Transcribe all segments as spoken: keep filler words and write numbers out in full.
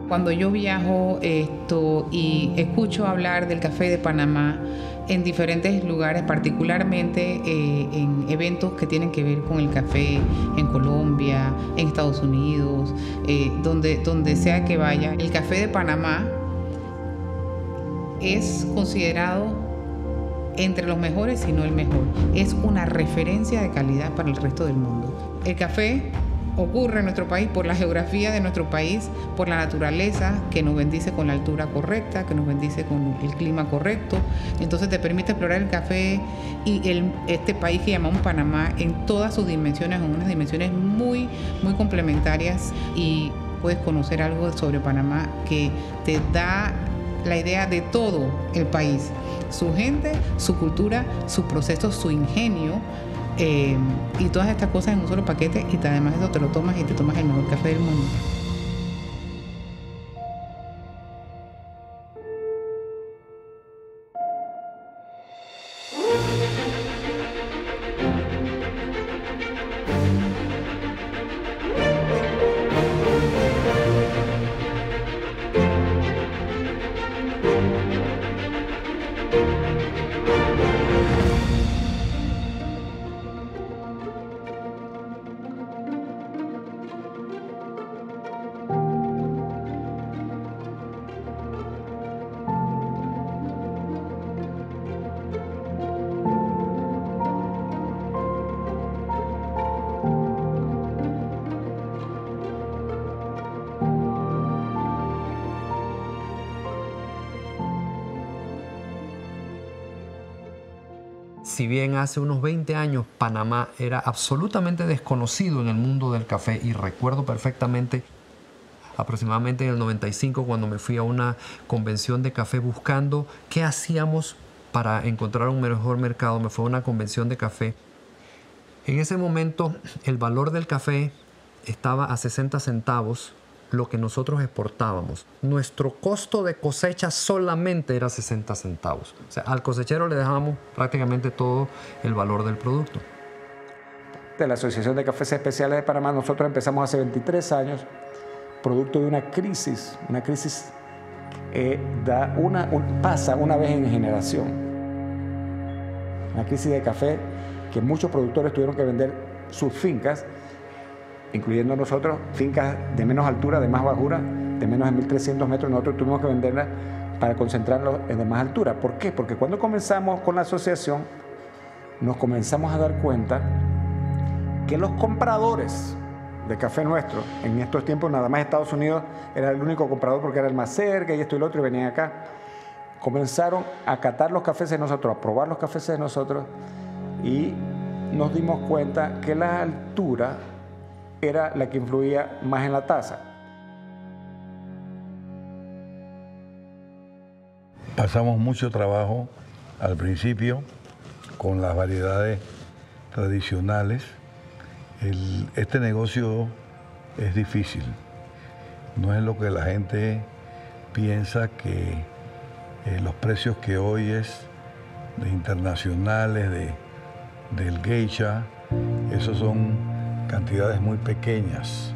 Cuando yo viajo esto y escucho hablar del café de Panamá en diferentes lugares, particularmente eh, en eventos que tienen que ver con el café en Colombia, en Estados Unidos, eh, donde, donde sea que vaya, el café de Panamá es considerado entre los mejores, si no el mejor. Es una referencia de calidad para el resto del mundo. El café ocurre en nuestro país por la geografía de nuestro país, por la naturaleza que nos bendice con la altura correcta, que nos bendice con el clima correcto. Entonces te permite explorar el café y el, este país que llamamos Panamá en todas sus dimensiones, en unas dimensiones muy, muy complementarias, y puedes conocer algo sobre Panamá que te da la idea de todo el país, su gente, su cultura, sus procesos, su ingenio. Eh, y todas estas cosas en un solo paquete, y además de eso te lo tomas y te tomas el mejor café del mundo. Si bien hace unos veinte años Panamá era absolutamente desconocido en el mundo del café, y recuerdo perfectamente aproximadamente en el noventa y cinco cuando me fui a una convención de café buscando qué hacíamos para encontrar un mejor mercado, me fue a una convención de café. En ese momento el valor del café estaba a sesenta centavos lo que nosotros exportábamos. Nuestro costo de cosecha solamente era sesenta centavos. O sea, al cosechero le dejamos prácticamente todo el valor del producto. De la Asociación de Cafés Especiales de Panamá, nosotros empezamos hace veintitrés años, producto de una crisis, una crisis eh, da una, un, pasa una vez en generación. Una crisis de café que muchos productores tuvieron que vender sus fincas, incluyendo nosotros, fincas de menos altura, de más bajura, de menos de mil trescientos metros, nosotros tuvimos que venderlas para concentrarlos en de más altura. ¿Por qué? Porque cuando comenzamos con la asociación, nos comenzamos a dar cuenta que los compradores de café nuestro, en estos tiempos nada más Estados Unidos era el único comprador porque era el más cerca y esto y lo otro, y venían acá, comenzaron a catar los cafés de nosotros, a probar los cafés de nosotros, y nos dimos cuenta que la altura era la que influía más en la taza. Pasamos mucho trabajo al principio con las variedades tradicionales. El, este negocio es difícil. No es lo que la gente piensa, que eh, los precios que hoy es de internacionales, de, del geisha, esos son cantidades muy pequeñas.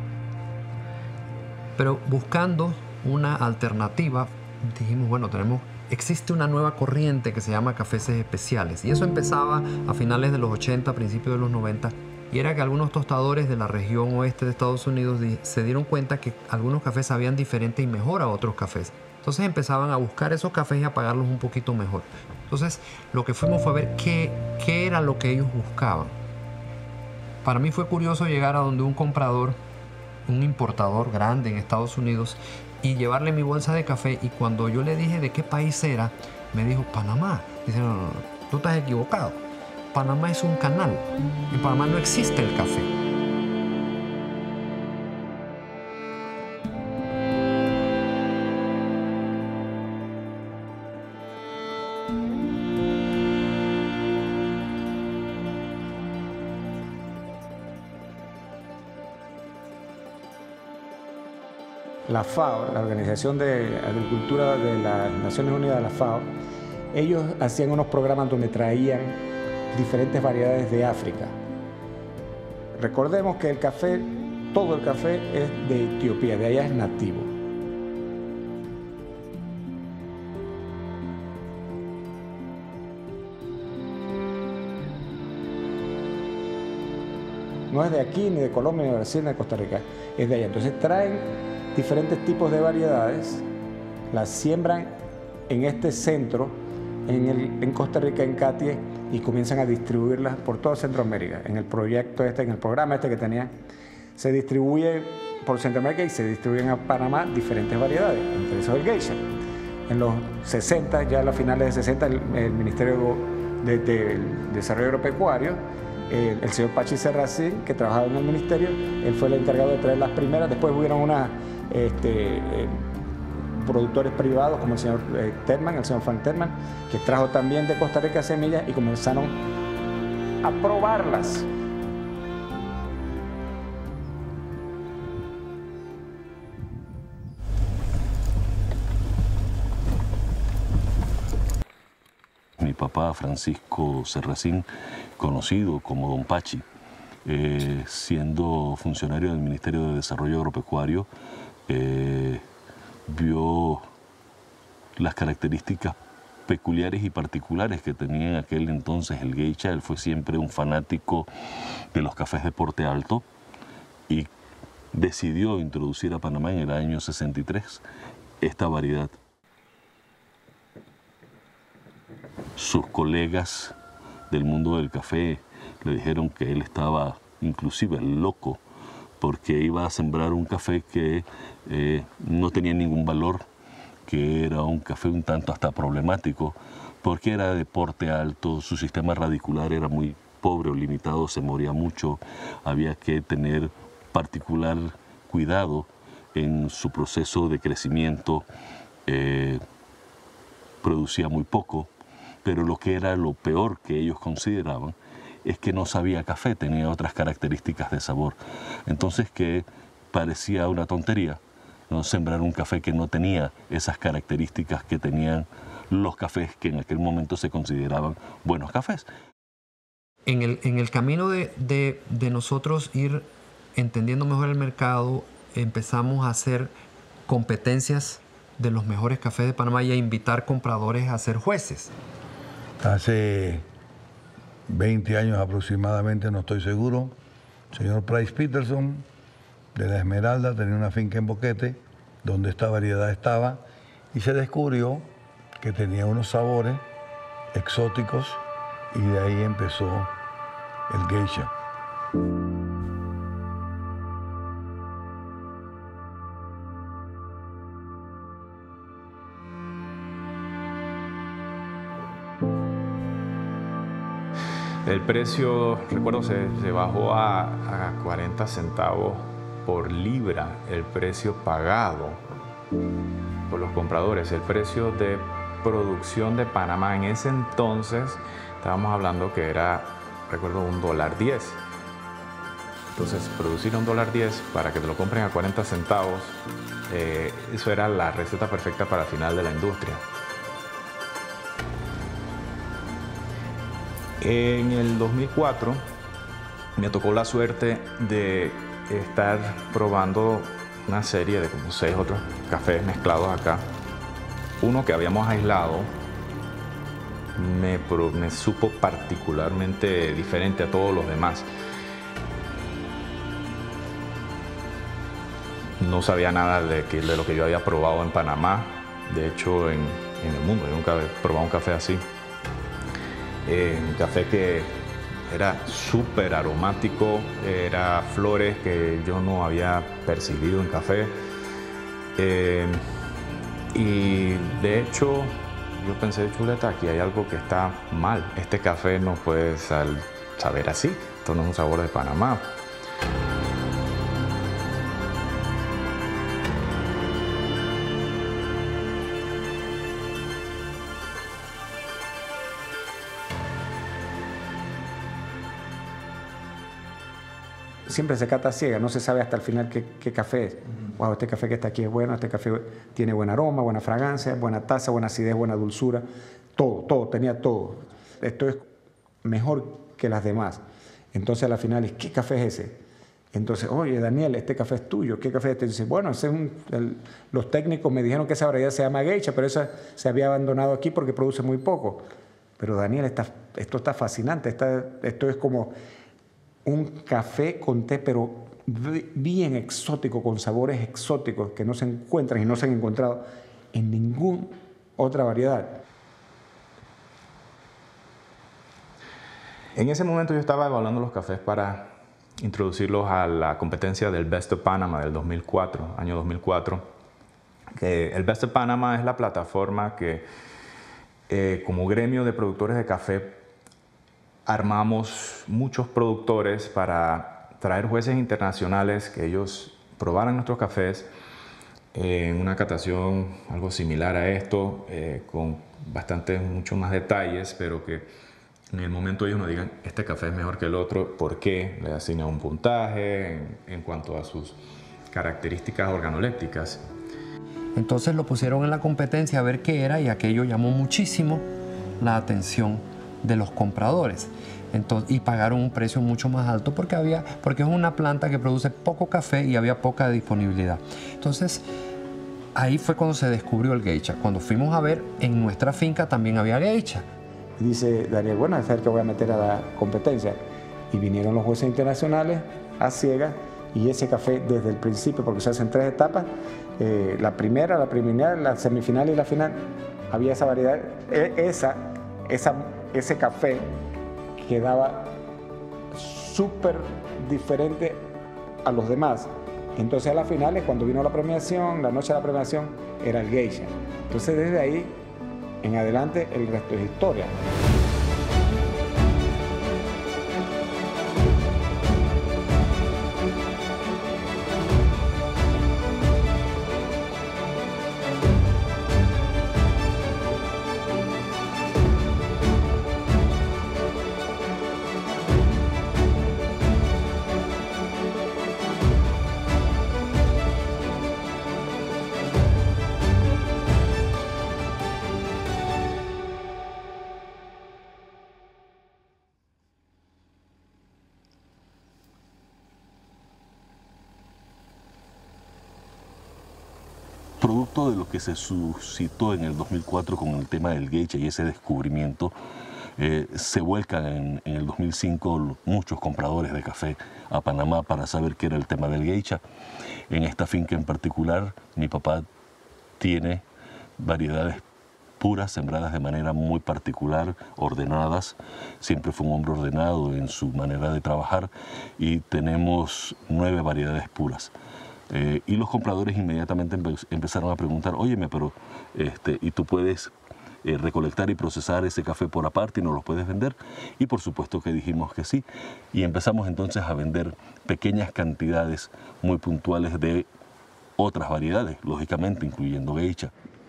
Pero buscando una alternativa, dijimos, bueno, tenemos, existe una nueva corriente que se llama cafés especiales. Y eso empezaba a finales de los ochenta, principios de los noventa. Y era que algunos tostadores de la región oeste de Estados Unidos se dieron cuenta que algunos cafés sabían diferente y mejor a otros cafés. Entonces empezaban a buscar esos cafés y a pagarlos un poquito mejor. Entonces lo que fuimos fue a ver qué, qué era lo que ellos buscaban. Para mí fue curioso llegar a donde un comprador, un importador grande en Estados Unidos, y llevarle mi bolsa de café, y cuando yo le dije de qué país era, me dijo Panamá. Dice, no, no, no, tú estás equivocado. Panamá es un canal. En Panamá no existe el café. La FAO, la Organización de Agricultura de las Naciones Unidas, la FAO, ellos hacían unos programas donde traían diferentes variedades de África. Recordemos que el café, todo el café es de Etiopía, de allá es nativo. no es de aquí, ni de Colombia, ni de Brasil, ni de Costa Rica, es de allá. Entonces traen diferentes tipos de variedades, las siembran en este centro, en, el, en Costa Rica, en Catie, y comienzan a distribuirlas por toda Centroamérica. En el proyecto este, en el programa este que tenían, se distribuye por Centroamérica y se distribuyen a Panamá diferentes variedades, entre eso el geisha. En los sesenta, ya a las finales de sesenta, el, el Ministerio de, de, de Desarrollo Agropecuario, el, el señor Pachi Serracín, que trabajaba en el ministerio, él fue el encargado de traer las primeras. Después hubieron unas este, eh, productores privados como el señor eh, Terman, el señor Frank Terman, que trajo también de Costa Rica semillas y comenzaron a probarlas. Mi papá, Francisco Serracín, conocido como Don Pachi, eh, siendo funcionario del Ministerio de Desarrollo Agropecuario, eh, vio las características peculiares y particulares que tenía en aquel entonces el geisha. Él fue siempre un fanático de los cafés de porte alto y decidió introducir a Panamá en el año sesenta y tres esta variedad. Sus colegas del mundo del café le dijeron que él estaba inclusive loco porque iba a sembrar un café que eh, no tenía ningún valor, que era un café un tanto hasta problemático, porque era de porte alto, su sistema radicular era muy pobre o limitado, se moría mucho, había que tener particular cuidado en su proceso de crecimiento, eh, producía muy poco, pero lo que era lo peor que ellos consideraban es que no sabía café, tenía otras características de sabor. Entonces que parecía una tontería, ¿no?, sembrar un café que no tenía esas características que tenían los cafés que en aquel momento se consideraban buenos cafés. En el, en el camino de, de, de nosotros ir entendiendo mejor el mercado, empezamos a hacer competencias de los mejores cafés de Panamá y a invitar compradores a ser jueces. Hace veinte años aproximadamente, no estoy seguro, el señor Price Peterson de La Esmeralda tenía una finca en Boquete donde esta variedad estaba y se descubrió que tenía unos sabores exóticos y de ahí empezó el geisha. El precio, recuerdo, se, se bajó a, a cuarenta centavos por libra, el precio pagado por los compradores. El precio de producción de Panamá en ese entonces, estábamos hablando que era, recuerdo, un dólar diez. Entonces, producir un dólar diez para que te lo compren a cuarenta centavos, eh, eso era la receta perfecta para el final de la industria. En el dos mil cuatro me tocó la suerte de estar probando una serie de como seis otros cafés mezclados acá. Uno que habíamos aislado me, me supo particularmente diferente a todos los demás. No sabía nada de, que, de lo que yo había probado en Panamá, de hecho en, en el mundo. Yo nunca había probado un café así. Eh, un café que era súper aromático, era flores que yo no había percibido en café. Eh, y de hecho, yo pensé, chuleta, aquí hay algo que está mal. Este café no puede sal, saber así. Esto no es un sabor de Panamá. Siempre se cata ciega, no se sabe hasta el final qué, qué café es. Wow, este café que está aquí es bueno, este café tiene buen aroma, buena fragancia, buena taza, buena acidez, buena dulzura. Todo, todo, tenía todo. Esto es mejor que las demás. Entonces a la final es, ¿qué café es ese? Entonces, oye, Daniel, este café es tuyo, ¿qué café es este? Dice, bueno, ese es un, el, los técnicos me dijeron que esa variedad se llama geisha, pero esa se había abandonado aquí porque produce muy poco. Pero Daniel, está, esto está fascinante, está, esto es como... un café con té, pero bien exótico, con sabores exóticos que no se encuentran y no se han encontrado en ninguna otra variedad. En ese momento yo estaba evaluando los cafés para introducirlos a la competencia del Best of Panama del dos mil cuatro, año dos mil cuatro. Que el Best of Panama es la plataforma que eh, como gremio de productores de café armamos muchos productores para traer jueces internacionales que ellos probaran nuestros cafés eh, en una catación algo similar a esto, eh, con bastante, mucho más detalles, pero que en el momento ellos nos digan, este café es mejor que el otro, ¿por qué? Le asignan un puntaje en, en cuanto a sus características organolépticas. Entonces lo pusieron en la competencia a ver qué era y aquello llamó muchísimo la atención de los compradores. Entonces, y pagaron un precio mucho más alto porque, había, porque es una planta que produce poco café y había poca disponibilidad. Entonces, ahí fue cuando se descubrió el geisha. Cuando fuimos a ver, en nuestra finca también había geisha. Y dice Daniel, bueno, es el que voy a meter a la competencia. Y vinieron los jueces internacionales a ciegas y ese café desde el principio, porque se hacen tres etapas, eh, la primera, la preliminar, la semifinal y la final, había esa variedad, esa, esa, ese café quedaba súper diferente a los demás. Entonces a las finales, cuando vino la premiación, la noche de la premiación, era el geisha. Entonces desde ahí en adelante el resto es historia. Producto de lo que se suscitó en el dos mil cuatro con el tema del geisha y ese descubrimiento, eh, se vuelcan en, en el dos mil cinco muchos compradores de café a Panamá para saber qué era el tema del geisha. En esta finca en particular, mi papá tiene variedades puras, sembradas de manera muy particular, ordenadas. Siempre fue un hombre ordenado en su manera de trabajar y tenemos nueve variedades puras. Eh, y los compradores inmediatamente empe empezaron a preguntar, óyeme, pero este, ¿y tú puedes eh, recolectar y procesar ese café por aparte y nos lo puedes vender? Y por supuesto que dijimos que sí. Y empezamos entonces a vender pequeñas cantidades muy puntuales de otras variedades, lógicamente incluyendo geisha.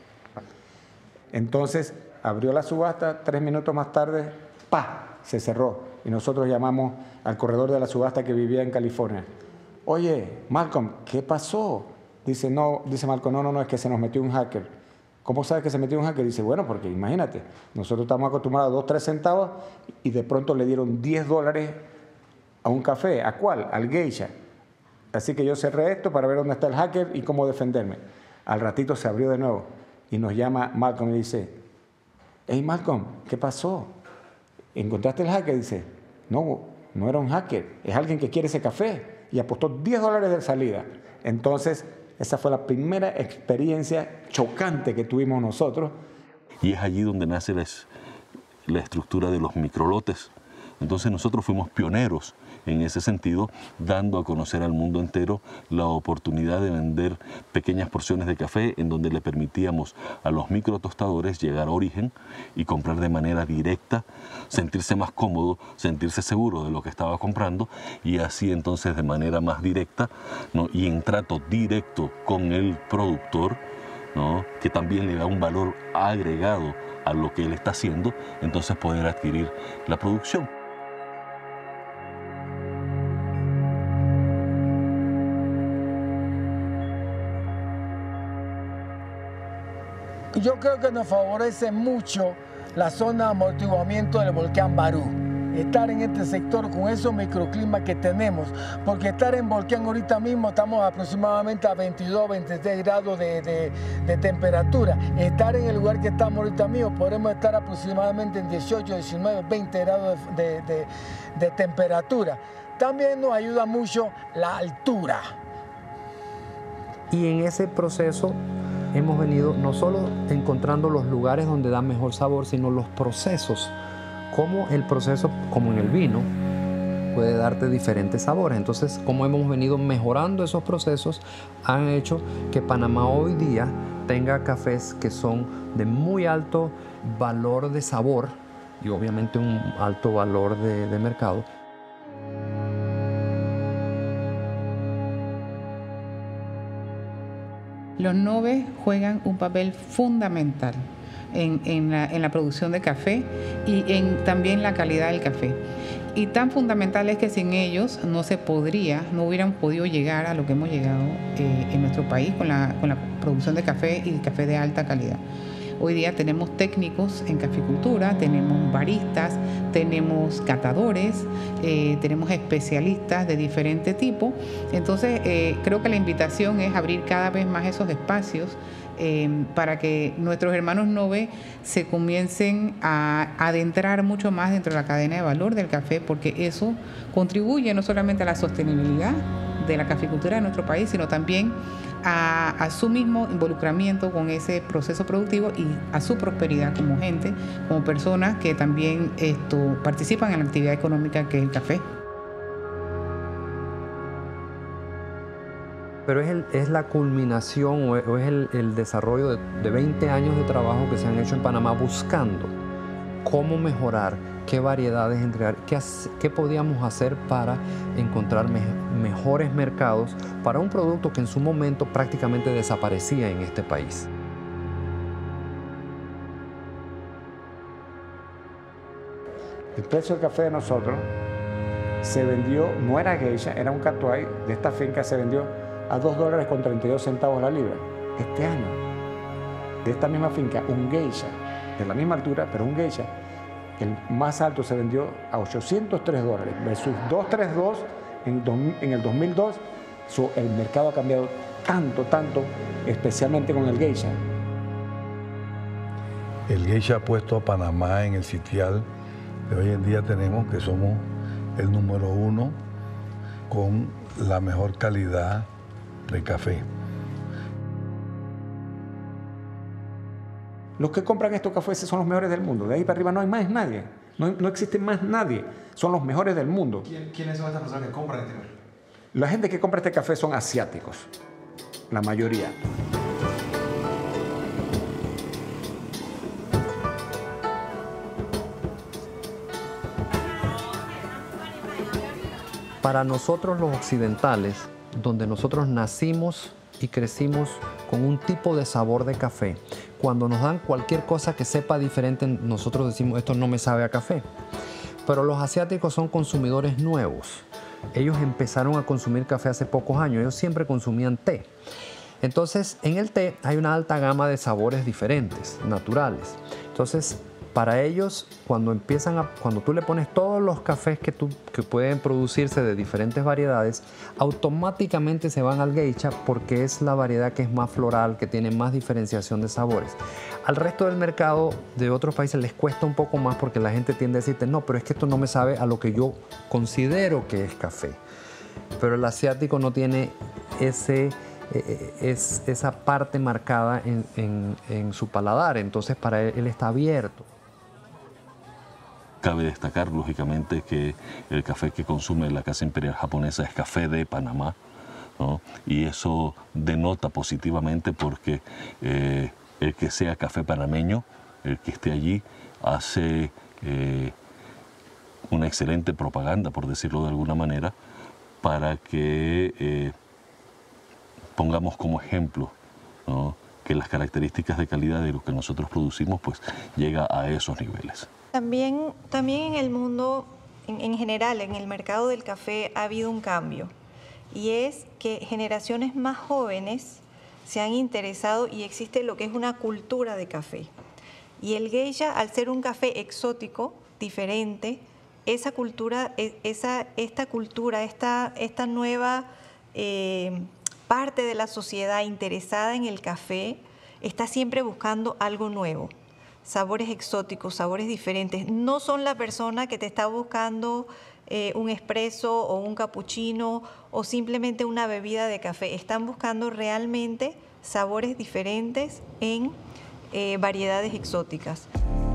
Entonces abrió la subasta, tres minutos más tarde, ¡pa!, se cerró. Y nosotros llamamos al corredor de la subasta que vivía en California. Oye, Malcolm, ¿qué pasó? Dice, no, dice Malcolm, no, no, no, es que se nos metió un hacker. ¿Cómo sabes que se metió un hacker? Dice, bueno, porque imagínate, nosotros estamos acostumbrados a dos, tres centavos y de pronto le dieron diez dólares a un café. ¿A cuál? Al geisha. Así que yo cerré esto para ver dónde está el hacker y cómo defenderme. Al ratito se abrió de nuevo y nos llama Malcolm y dice, hey Malcolm, ¿qué pasó? ¿Encontraste el hacker? Dice, no, no era un hacker, es alguien que quiere ese café. Y apostó diez dólares de salida. Entonces, esa fue la primera experiencia chocante que tuvimos nosotros. Y es allí donde nace la, la estructura de los microlotes. Entonces nosotros fuimos pioneros en ese sentido, dando a conocer al mundo entero la oportunidad de vender pequeñas porciones de café en donde le permitíamos a los microtostadores llegar a origen y comprar de manera directa, sentirse más cómodo, sentirse seguro de lo que estaba comprando y así entonces de manera más directa, ¿no?, y en trato directo con el productor, ¿no?, que también le da un valor agregado a lo que él está haciendo, entonces poder adquirir la producción. Yo creo que nos favorece mucho la zona de amortiguamiento del volcán Barú. Estar en este sector con esos microclimas que tenemos, porque estar en volcán ahorita mismo estamos aproximadamente a veintidós, veintitrés grados de, de, de temperatura. Estar en el lugar que estamos ahorita mismo podemos estar aproximadamente en dieciocho, diecinueve, veinte grados de, de, de, de temperatura. también nos ayuda mucho la altura. Y en ese proceso hemos venido no solo encontrando los lugares donde da mejor sabor, sino los procesos. Como el proceso, como en el vino, puede darte diferentes sabores. Entonces, como hemos venido mejorando esos procesos, han hecho que Panamá hoy día tenga cafés que son de muy alto valor de sabor y obviamente un alto valor de, de mercado. Los Nove juegan un papel fundamental en, en, la, en la producción de café y en también la calidad del café. Y tan fundamental es que sin ellos no se podría, no hubieran podido llegar a lo que hemos llegado eh, en nuestro país con la, con la producción de café y café de alta calidad. Hoy día tenemos técnicos en caficultura, tenemos baristas, tenemos catadores, eh, tenemos especialistas de diferente tipo. Entonces, eh, creo que la invitación es abrir cada vez más esos espacios eh, para que nuestros hermanos Nove se comiencen a adentrar mucho más dentro de la cadena de valor del café, porque eso contribuye no solamente a la sostenibilidad de la caficultura de nuestro país, sino también A, a su mismo involucramiento con ese proceso productivo y a su prosperidad como gente, como personas que también esto, participan en la actividad económica que es el café. Pero es, el, es la culminación o es, o es el, el desarrollo de, de veinte años de trabajo que se han hecho en Panamá buscando cómo mejorar, qué variedades entregar, qué, qué podíamos hacer para encontrar me, mejores mercados para un producto que en su momento prácticamente desaparecía en este país. El precio del café de nosotros se vendió, no era geisha, era un catuay de esta finca, se vendió a dos dólares con treinta y dos centavos la libra. Este año, de esta misma finca, un geisha, de la misma altura, pero un geisha, el más alto se vendió a ochocientos tres dólares versus doscientos treinta y dos en, dos, en el dos mil dos. So, el mercado ha cambiado tanto, tanto, especialmente con el geisha. El geisha ha puesto a Panamá en el sitial que hoy en día tenemos, que somos el número uno con la mejor calidad de café. Los que compran estos cafés son los mejores del mundo. De ahí para arriba no hay más nadie. No, no existe más nadie. Son los mejores del mundo. ¿Quiénes son estas personas que compran este café? La gente que compra este café son asiáticos. La mayoría. Para nosotros los occidentales, donde nosotros nacimos y crecimos con un tipo de sabor de café, cuando nos dan cualquier cosa que sepa diferente, nosotros decimos, esto no me sabe a café. Pero los asiáticos son consumidores nuevos. Ellos empezaron a consumir café hace pocos años. Ellos siempre consumían té. Entonces, en el té hay una alta gama de sabores diferentes, naturales. Entonces, para ellos, cuando empiezan a, cuando tú le pones todos los cafés que, tú, que pueden producirse de diferentes variedades, automáticamente se van al geisha porque es la variedad que es más floral, que tiene más diferenciación de sabores. Al resto del mercado de otros países les cuesta un poco más porque la gente tiende a decirte, no, pero es que esto no me sabe a lo que yo considero que es café. Pero el asiático no tiene ese... Es esa parte marcada en, en, en su paladar, entonces para él, él está abierto. Cabe destacar, lógicamente, que el café que consume la Casa Imperial Japonesa es café de Panamá, ¿no? Y eso denota positivamente porque eh, el que sea café panameño, el que esté allí, hace eh, una excelente propaganda, por decirlo de alguna manera, para que eh, pongamos como ejemplo, ¿no?, que las características de calidad de lo que nosotros producimos pues llega a esos niveles. También, también en el mundo, en, en general, en el mercado del café ha habido un cambio y es que generaciones más jóvenes se han interesado y existe lo que es una cultura de café. Y el geisha, al ser un café exótico, diferente, esa cultura, esa, esta cultura, esta, esta nueva eh, parte de la sociedad interesada en el café está siempre buscando algo nuevo, sabores exóticos, sabores diferentes. No son la persona que te está buscando eh, un espresso o un cappuccino o simplemente una bebida de café. Están buscando realmente sabores diferentes en eh, variedades exóticas.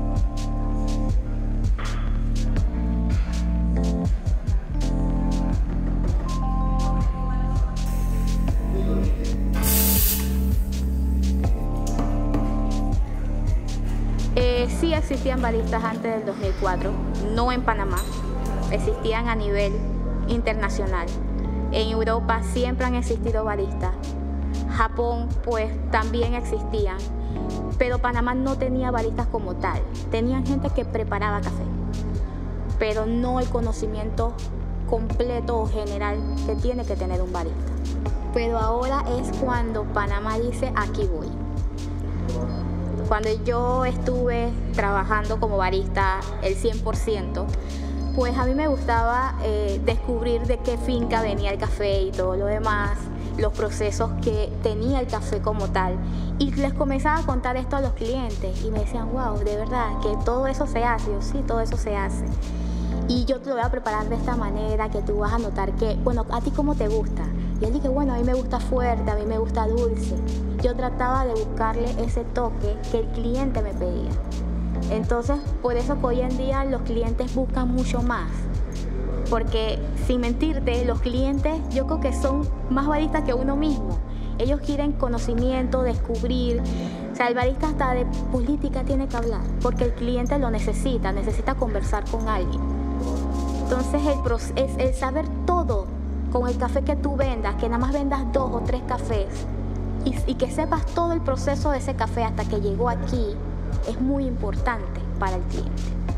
Eh, sí existían baristas antes del dos mil cuatro, no en Panamá, existían a nivel internacional. En Europa siempre han existido baristas, Japón pues también existían, pero Panamá no tenía baristas como tal, tenían gente que preparaba café, pero no el conocimiento completo o general que tiene que tener un barista. Pero ahora es cuando Panamá dice, aquí voy. Cuando yo estuve trabajando como barista el cien por ciento, pues a mí me gustaba eh, descubrir de qué finca venía el café y todo lo demás, los procesos que tenía el café como tal. Y les comenzaba a contar esto a los clientes y me decían, wow, de verdad, que todo eso se hace. Yo, sí, todo eso se hace. Y yo te lo voy a preparar de esta manera que tú vas a notar que, bueno, ¿a ti cómo te gusta? Y él dije, bueno, a mí me gusta fuerte, a mí me gusta dulce. Yo trataba de buscarle ese toque que el cliente me pedía. Entonces, por eso que hoy en día los clientes buscan mucho más. Porque, sin mentirte, los clientes yo creo que son más baristas que uno mismo. Ellos quieren conocimiento, descubrir. O sea, el barista hasta de política tiene que hablar, porque el cliente lo necesita, necesita conversar con alguien. Entonces, el, es el saber todo con el café que tú vendas, que nada más vendas dos o tres cafés y, y que sepas todo el proceso de ese café hasta que llegó aquí, es muy importante para el cliente.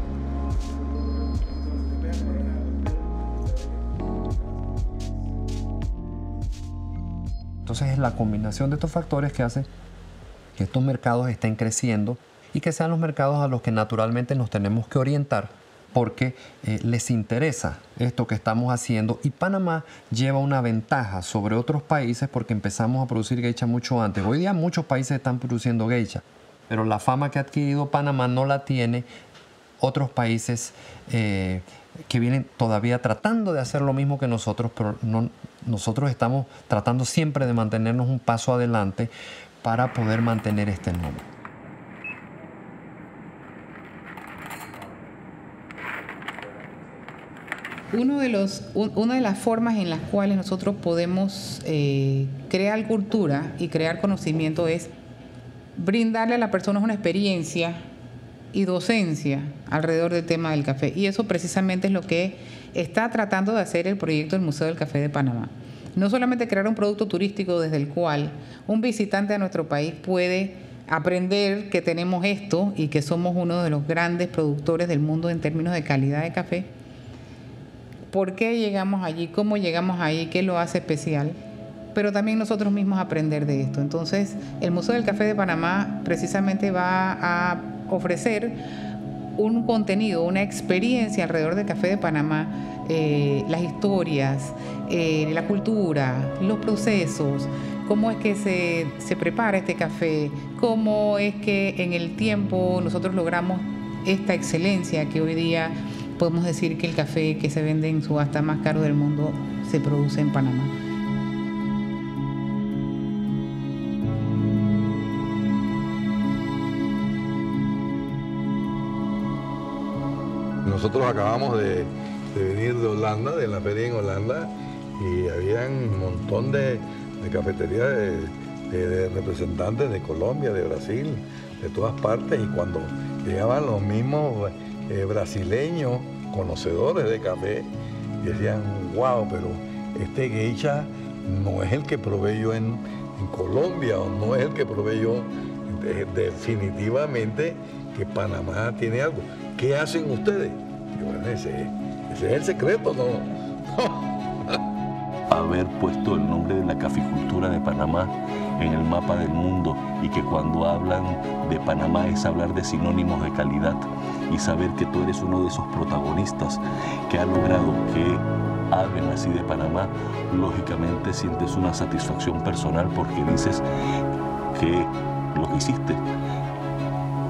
Entonces es la combinación de estos factores que hace que estos mercados estén creciendo y que sean los mercados a los que naturalmente nos tenemos que orientar porque eh, les interesa esto que estamos haciendo, y Panamá lleva una ventaja sobre otros países porque empezamos a producir geisha mucho antes. Hoy día muchos países están produciendo geisha, pero la fama que ha adquirido Panamá no la tiene otros países eh, que vienen todavía tratando de hacer lo mismo que nosotros, pero no, nosotros estamos tratando siempre de mantenernos un paso adelante para poder mantener este nombre. Uno de los, un, una de las formas en las cuales nosotros podemos eh, crear cultura y crear conocimiento es brindarle a las personas una experiencia y docencia alrededor del tema del café. Y eso precisamente es lo que está tratando de hacer el proyecto del Museo del Café de Panamá. No solamente crear un producto turístico desde el cual un visitante a nuestro país puede aprender que tenemos esto y que somos uno de los grandes productores del mundo en términos de calidad de café. ¿Por qué llegamos allí? ¿Cómo llegamos ahí? ¿Qué lo hace especial? Pero también nosotros mismos aprender de esto. Entonces, el Museo del Café de Panamá precisamente va a ofrecer un contenido, una experiencia alrededor del Café de Panamá, eh, las historias, eh, la cultura, los procesos, cómo es que se, se prepara este café, cómo es que en el tiempo nosotros logramos esta excelencia que hoy día podemos decir que el café que se vende en subasta más caro del mundo se produce en Panamá. Nosotros acabamos de, de venir de Holanda, de la feria en Holanda, y había un montón de, de cafeterías de, de, de representantes de Colombia, de Brasil, de todas partes, y cuando llegaban los mismos eh, brasileños, conocedores de café, decían, wow, pero este geisha no es el que probé yo en, en Colombia, o no es el que probé yo. De, definitivamente que Panamá tiene algo. ¿Qué hacen ustedes? Y bueno, ese, ese es el secreto, ¿no? Haber puesto el nombre de la caficultura de Panamá en el mapa del mundo, y que cuando hablan de Panamá es hablar de sinónimos de calidad, y saber que tú eres uno de esos protagonistas que ha logrado que hablen así de Panamá, lógicamente sientes una satisfacción personal porque dices que lo que hiciste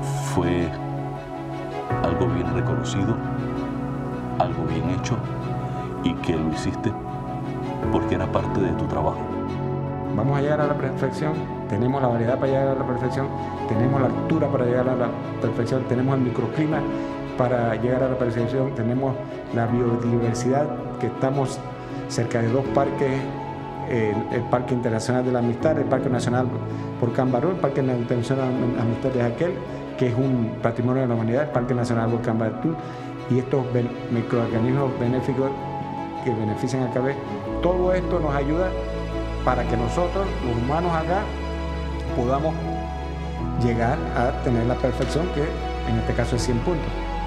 fue algo bien reconocido, algo bien hecho y que lo hiciste porque era parte de tu trabajo. Vamos a llegar a la perfección, tenemos la variedad para llegar a la perfección, tenemos la altura para llegar a la perfección, tenemos el microclima para llegar a la perfección, tenemos la biodiversidad, que estamos cerca de dos parques, el, el Parque Internacional de la Amistad, el Parque Nacional Volcán Barú, el Parque Internacional de la Amistad de aquel, que es un patrimonio de la humanidad, el Parque Nacional Volcán Barú, y estos microorganismos benéficos que benefician al café. Todo esto nos ayuda para que nosotros, los humanos acá, podamos llegar a tener la perfección, que en este caso es cien puntos.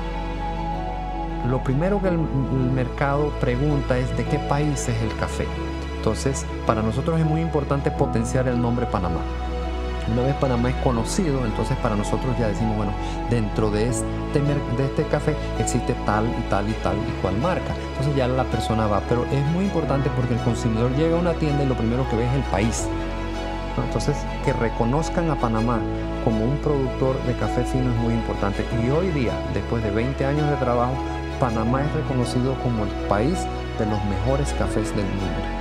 Lo primero que el, el mercado pregunta es de qué país es el café. Entonces, para nosotros es muy importante potenciar el nombre Panamá. Una vez Panamá es conocido, entonces para nosotros ya decimos, bueno, dentro de este, de este café existe tal y tal y tal y cual marca. Entonces ya la persona va, pero es muy importante porque el consumidor llega a una tienda y lo primero que ve es el país, ¿no? Entonces, que reconozcan a Panamá como un productor de café fino es muy importante. Y hoy día, después de veinte años de trabajo, Panamá es reconocido como el país de los mejores cafés del mundo.